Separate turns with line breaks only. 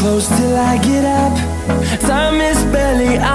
close till I get up. Time is barely